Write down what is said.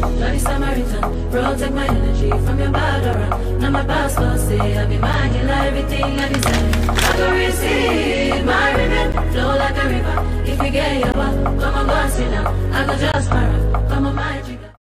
Bloody Samaritan, protect my energy from your bad aura. Now my pastor say I be mine, you like everything I desire. I go receive my revenge, flow like a river. If you get your back, come on, go and sit down. I go just para.